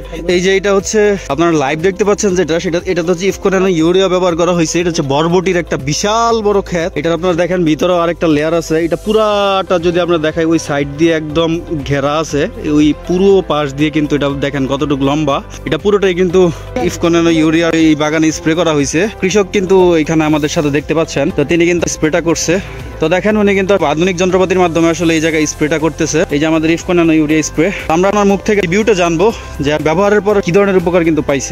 এই যে এটা হচ্ছে আপনারা লাইভ দেখতে পাচ্ছেন যেটা এটা হচ্ছে ইফকো ন্যানো ইউরিয়া ব্যবহার করা হয়েছে। এটা হচ্ছে বরবটির একটা বিশাল বড় ক্ষেত। এটা আপনারা দেখেন ভিতরে আরেকটা লেয়ার আছে। এটা পুরাটা যদি আমরা দেখাই ওই সাইড দিয়ে একদম ঘেরা আছে, ওই পুরো পাশ দিয়ে কিন্তু এটা দেখেন কতটুকু লম্বা। এটা পুরোটাই কিন্তু ইফকো ন্যানো ইউরিয়া এই বাগানে স্প্রে করা হয়েছে। কৃষক কিন্তু এখানে আমাদের সাথে দেখতে পাচ্ছেন, তো তিনি কিন্তু স্প্রেটা করছে। তো দেখেন উনি কিন্তু আধুনিক যন্ত্রপাতির মাধ্যমে আসলে এই জায়গায় স্প্রেটা করতেছে। এই যে আমাদের ইফকো ন্যানো ইউরিয়া স্প্রে। আমরা আমার মুখ থেকে রিভিউটা জানবো যে ব্যবহারের পর কি ধরনের উপকার কিন্তু পাইছে।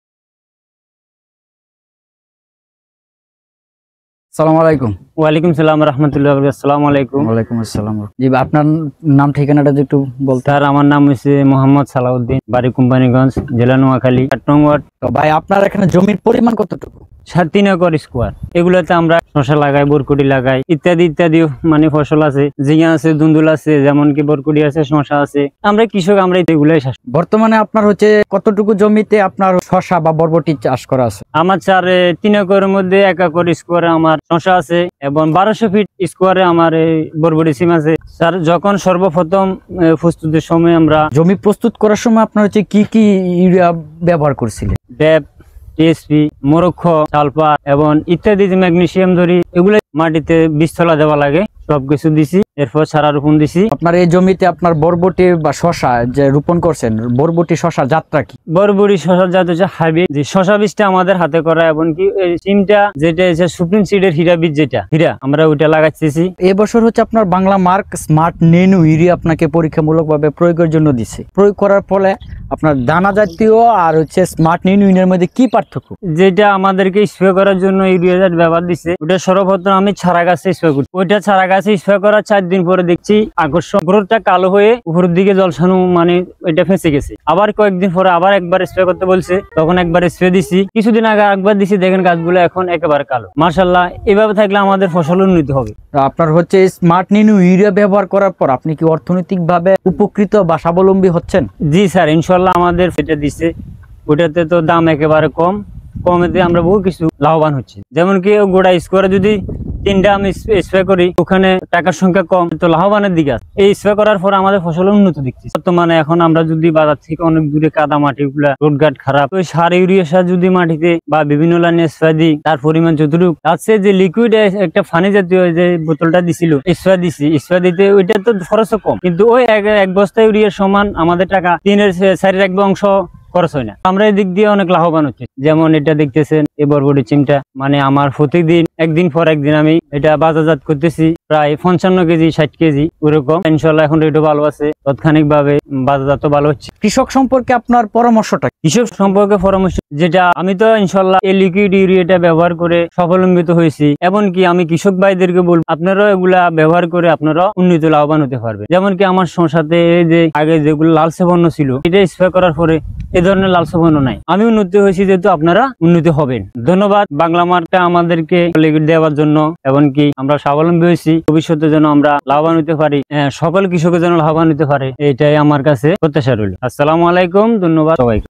আসসালামু আলাইকুম। ওয়ালাইকুম সালাম রাহমাতুল্লাহি ওয়া বারাকাতুহু। আসসালামু আলাইকুম। ওয়ালাইকুম আসসালাম। জি আপনার নাম ঠিকানাটা একটু বলতে। স্যার আমার নাম হচ্ছে মোহাম্মদ সালাউদ্দিন, বাড়ি কোম্পানিগঞ্জ, জেলা নোয়াখালী, 8 নং ওয়ার্ড। তো ভাই আপনার এখানে জমির পরিমাণ কতটুকু? 3 একর স্কোয়ার। এগুলোতে আমরা শসা লাগাই, বরকুটি লাগাই, ইত্যাদি ইত্যাদি মানে ফসল আছে, ঝিঙা আছে, দুন্দুল আছে, যেমন কি বরকুটি আছে, শসা আছে। আমরা কৃষক, আমরা এগুলাই চাষ। বর্তমানে আপনার হচ্ছে কতটুকু জমিতে আপনার শসা বা বরবটি চাষ করা আছে? আমার স্যার 3 একরের মধ্যে 1 একর স্কোয়ারে আমার শসা আছে এবং 1200 ফিট স্কোয়ারে আমার বরবটি সিম আছে। স্যার যখন সর্বপ্রথম প্রস্তুতির সময় আমরা জমি প্রস্তুত করার সময় আপনার হচ্ছে কি কি ইউরিয়া ব্যবহার করছিলেন? ড্যাপ, টিএসপি, মোরক্ষ, সালফার এবং ইত্যাদি যে ম্যাগনেসিয়াম ধরি, এগুলো মাটিতে বীজতলা দেওয়া লাগে, সবকিছু দিছি। এরপর সারা রোপণ দিছি। আপনার এই জমিতে আপনার বরবটি বা শসা যে রোপণ করছেন, বরবটি শসা জাতটা কি? বরবটি শসার জাত হচ্ছে হাইব্রিড। যে শসা বীজটা আমাদের হাতে করা, এবং কি সিমটা যেটা হচ্ছে সুপ্রিম সিডের হীরা বীজ, যেটা হীরা, আমরা ওইটা লাগাচ্ছি। এবছর হচ্ছে আপনার বাংলা মার্ক স্মার্ট নেনু ইউরিয়া আপনাকে পরীক্ষামূলকভাবে প্রয়োগের জন্য দিছে। প্রয়োগ করার ফলে আপনার দানা জাতীয় আর হচ্ছে স্মার্ট নেনু ইউরিয়ার মধ্যে কি পার্থক্য? যেটা আমাদেরকে স্প্রে করার জন্য ইউরিয়া ব্যবহার দিচ্ছে, ওটা সর্বপ্রথম আমি ছাড়া গাছে স্প্রে করছি। ওইটা ছাড়া গাছে স্প্রে করার 4 দিন পরে দেখছি আকর্ষণ গ্রোথটা কালো হয়ে উপরের দিকে জলসানো, মানে এটা ফেঁসে গেছে। আবার কয়েকদিন পরে আবার একবার স্প্রে করতে বলছে, তখন একবার স্প্রে দিছি। কিছুদিন আগে একবার দিছি, দেখেন গাছগুলো এখন একেবারে কালো। মাশাআল্লাহ, এভাবে থাকলে আমাদের ফসল উন্নতি হবে। আপনার হচ্ছে স্মার্ট নেনু ইউরিয়া ব্যবহার করার পর আপনি কি অর্থনৈতিকভাবে উপকৃত বা স্বাবলম্বী হচ্ছেন? জি স্যার, ইনশাল্লাহ আমাদের সেটা দিচ্ছে। ওটাতে তো দাম একেবারে কমেতে আমরা বহু কিছু লাভবান হচ্ছে। যেমন কি গোড়া স্কোয়ারে যদি 3টা আমি স্প্রে করি, ওখানে টাকার সংখ্যা কম, তো লাভবানের দিকে আছে। এই স্প্রে করার পর আমাদের ফসলের উন্নতি দেখছি। বর্তমানে এখন আমরা যদি বাজার থেকে অনেক দূরে কাদা মাটি গুলা, রোডঘাট খারাপ, ওই সার ইউরিয়া সার যদি মাটিতে বা বিভিন্ন লাইনে স্প্রে দিই, তার পরিমাণ যতটুকু আছে, যে লিকুইড একটা ফানি জাতীয় যে বোতলটা দিছিল, স্প্রে দিছি, স্প্রে দিতে ওইটা তো খরচও কম, কিন্তু ওই এক বস্তা ইউরিয়ার সমান আমাদের টাকা 3/4 অংশ খরচ হয় না। আমরা এই দিক দিয়ে অনেক লাভবান হচ্ছে। যেমন এটা দেখতেছেন, এই বরবটি চিমটা, মানে আমার প্রতিদিন একদিন পর একদিন আমি এটা বাজারজাত করতেছি, প্রায় 55 কেজি 60 কেজি ওরকম। ইনশাল্লাহ এখন রেটও ভালো আছে, তাৎক্ষণিক ভাবে বাজারজাত ভালো হচ্ছে। কৃষক সম্পর্কে আপনার পরামর্শটা? কৃষক সম্পর্কে পরামর্শ যেটা, আমি তো ইনশাল্লাহ এই লিকুইড ইউরিয়াটা ব্যবহার করে স্বাবলম্বিত হয়েছি। এমনকি আমি কৃষক ভাইদেরকে বলবো, আপনারাও এগুলা ব্যবহার করে আপনারা উন্নত লাভবান হতে পারবে। যেমন কি আমার সাথে যে আগে যেগুলো লালচে বর্ণ ছিল, এটা স্প্রে করার পরে এ ধরনের লালচে বর্ণ নাই। আমি উন্নতি হয়েছি, যেহেতু আপনারা উন্নতি হবেন। ধন্যবাদ বাংলা মার্কটা আমাদেরকে লিকুইড দেওয়ার জন্য, এমনকি আমরা স্বাবলম্বী হয়েছি। ভবিষ্যতে যেন আমরা লাভবান হতে পারি, সকল কৃষকের যেন লাভবান হতে পারে, এটাই আমার কাছে প্রত্যাশা রইল। আসসালামু আলাইকুম, ধন্যবাদ সবাইকে।